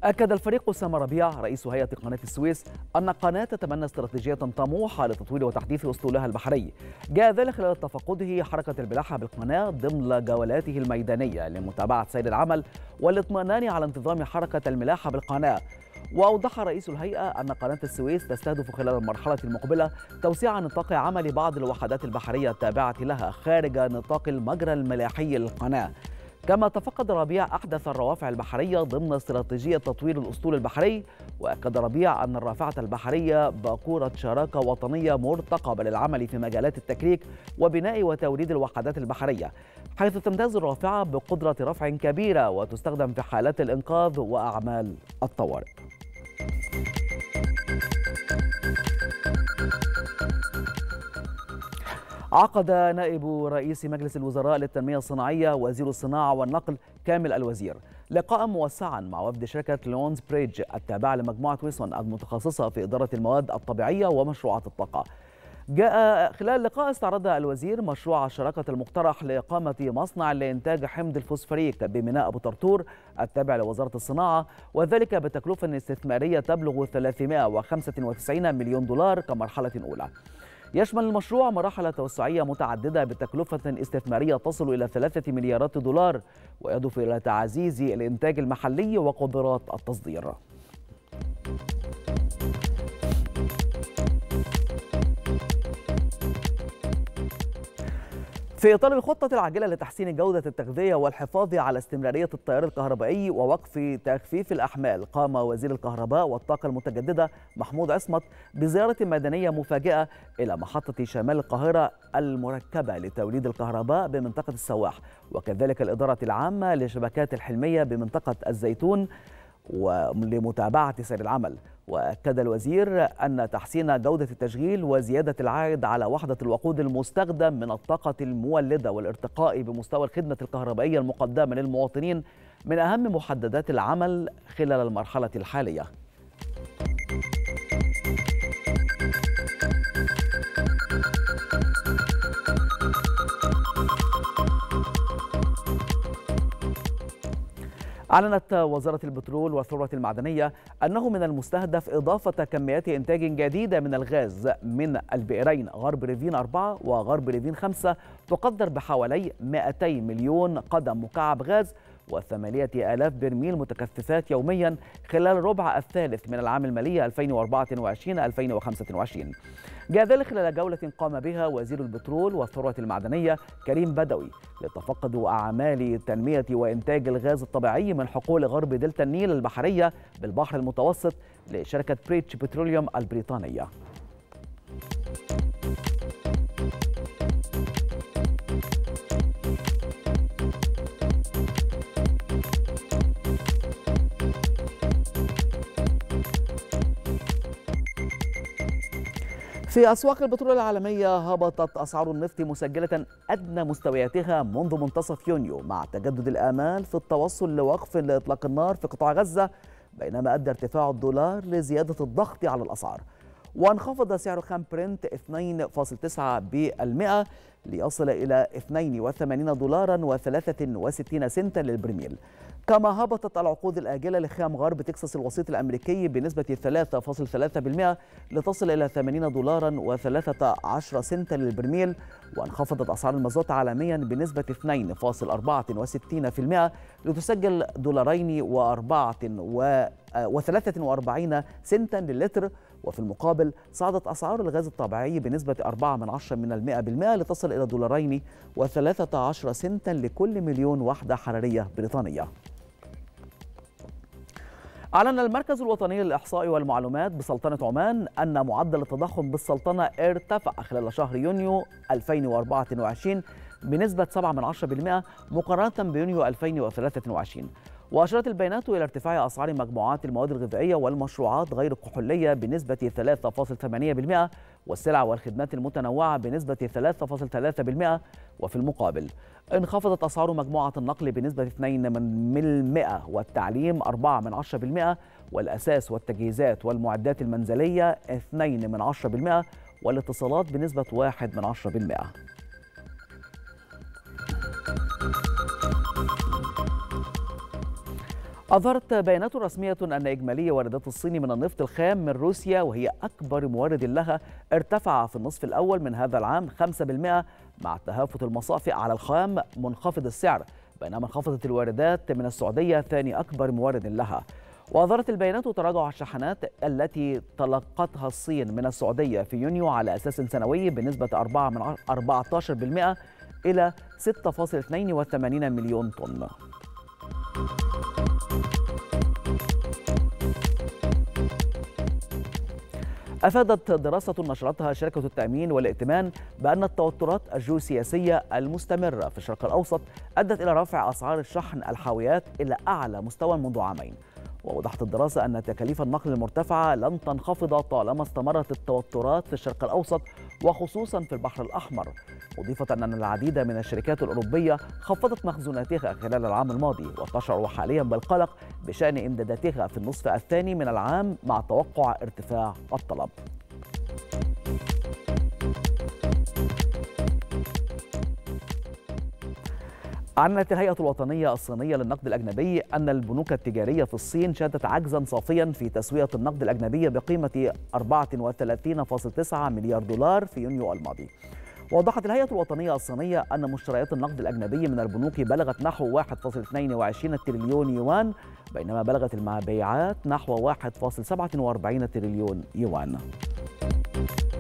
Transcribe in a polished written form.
أكد الفريق أسامة ربيع رئيس هيئة قناة السويس أن القناة تتبنى استراتيجية طموحة لتطوير وتحديث أسطولها البحري. جاء ذلك خلال تفقده حركة الملاحة بالقناة ضمن جولاته الميدانية لمتابعة سير العمل والاطمئنان على انتظام حركة الملاحة بالقناة. وأوضح رئيس الهيئة أن قناة السويس تستهدف خلال المرحلة المقبلة توسيع نطاق عمل بعض الوحدات البحرية التابعة لها خارج نطاق المجرى الملاحي للقناة. كما تفقد ربيع أحدث الروافع البحرية ضمن استراتيجية تطوير الأسطول البحري. وأكد ربيع أن الرافعة البحرية باكورة شراكة وطنية مرتقبة للعمل في مجالات التكريك وبناء وتوريد الوحدات البحرية، حيث تمتاز الرافعة بقدرة رفع كبيرة وتستخدم في حالات الإنقاذ وأعمال الطوارئ. عقد نائب رئيس مجلس الوزراء للتنمية الصناعية وزير الصناعة والنقل كامل الوزير لقاء موسعا مع وفد شركة لونز بريدج التابعة لمجموعة ويسون المتخصصة في إدارة المواد الطبيعية ومشروعات الطاقة. جاء خلال اللقاء استعرض الوزير مشروع الشراكة المقترح لإقامة مصنع لإنتاج حمض الفوسفوريك بميناء أبو طرطور التابع لوزارة الصناعة، وذلك بتكلفة استثمارية تبلغ 395 مليون دولار كمرحلة أولى. يشمل المشروع مراحل توسعية متعددة بتكلفة استثمارية تصل إلى 3 مليارات دولار، ويهدف إلى تعزيز الإنتاج المحلي وقدرات التصدير. في إطار الخطة العاجلة لتحسين جودة التغذية والحفاظ على استمرارية التيار الكهربائي ووقف تخفيف الأحمال، قام وزير الكهرباء والطاقة المتجددة محمود عصمت بزيارة ميدانية مفاجئة إلى محطة شمال القاهرة المركبة لتوليد الكهرباء بمنطقة السواح، وكذلك الإدارة العامة لشبكات الحلمية بمنطقة الزيتون ولمتابعة سير العمل. وأكد الوزير أن تحسين جودة التشغيل وزيادة العائد على وحدة الوقود المستخدم من الطاقة المولدة والارتقاء بمستوى الخدمة الكهربائية المقدمة للمواطنين من أهم محددات العمل خلال المرحلة الحالية. أعلنت وزارة البترول والثروة المعدنية أنه من المستهدف إضافة كميات إنتاج جديدة من الغاز من البئرين غرب ريفين 4 وغرب ريفين 5 تقدر بحوالي 200 مليون قدم مكعب غاز و8,000 برميل متكثفات يوميا خلال الربع الثالث من العام المالي 2024-2025. جاء ذلك خلال جولة قام بها وزير البترول والثروة المعدنية كريم بدوي لتفقد أعمال تنمية وإنتاج الغاز الطبيعي من حقول غرب دلتا النيل البحرية بالبحر المتوسط لشركة بريتش بتروليوم البريطانية. في أسواق البترول العالمية هبطت أسعار النفط مسجلة أدنى مستوياتها منذ منتصف يونيو مع تجدد الآمال في التوصل لوقف لإطلاق النار في قطاع غزة، بينما أدى ارتفاع الدولار لزيادة الضغط على الأسعار. وانخفض سعر خام برنت 2.9% ليصل إلى 82 دولارا و63 سنتا للبرميل. كما هبطت العقود الآجلة لخام غرب تكساس الوسيط الأمريكي بنسبة 3.3% لتصل إلى 80 دولارا و13 سنتا للبرميل. وانخفضت أسعار المازوت عالميا بنسبة 2.64% لتسجل دولارين و43 سنتا للتر. وفي المقابل صعدت أسعار الغاز الطبيعي بنسبة 0.4% لتصل إلى دولارين و13 سنتا لكل مليون وحدة حرارية بريطانية. أعلن المركز الوطني للإحصاء والمعلومات بسلطنة عمان أن معدل التضخم بالسلطنة ارتفع خلال شهر يونيو 2024 بنسبة 7% مقارنة بيونيو 2023. وأشارت البيانات إلى ارتفاع أسعار مجموعات المواد الغذائية والمشروعات غير الكحولية بنسبة 3.8%، والسلع والخدمات المتنوعة بنسبة 3.3%. وفي المقابل انخفضت أسعار مجموعة النقل بنسبة 2%، والتعليم 4%، والأساس والتجهيزات والمعدات المنزلية 2%، والاتصالات بنسبة 1%. أظهرت بيانات رسمية أن إجمالي واردات الصين من النفط الخام من روسيا، وهي أكبر مورد لها، ارتفع في النصف الأول من هذا العام 5%، مع تهافت المصافي على الخام منخفض السعر، بينما انخفضت الواردات من السعودية ثاني أكبر مورد لها. وأظهرت البيانات تراجع الشحنات التي تلقتها الصين من السعودية في يونيو على أساس سنوي بنسبة 14% إلى 6.82 مليون طن. أفادت دراسة نشرتها شركة التأمين والائتمان بأن التوترات الجيوسياسية المستمرة في الشرق الأوسط أدت إلى رفع أسعار الشحن الحاويات إلى أعلى مستوى منذ عامين. ووضحت الدراسة أن تكاليف النقل المرتفعة لن تنخفض طالما استمرت التوترات في الشرق الأوسط وخصوصا في البحر الأحمر، مضيفة أن العديد من الشركات الأوروبية خفضت مخزوناتها خلال العام الماضي وتشعر حاليا بالقلق بشأن إمداداتها في النصف الثاني من العام مع توقع ارتفاع الطلب. أعلنت الهيئة الوطنية الصينية للنقد الأجنبي أن البنوك التجارية في الصين شهدت عجزا صافيا في تسوية النقد الأجنبي بقيمة 34.9 مليار دولار في يونيو الماضي. ووضحت الهيئة الوطنية الصينية أن مشتريات النقد الأجنبي من البنوك بلغت نحو 1.22 تريليون يوان، بينما بلغت المبيعات نحو 1.47 تريليون يوان.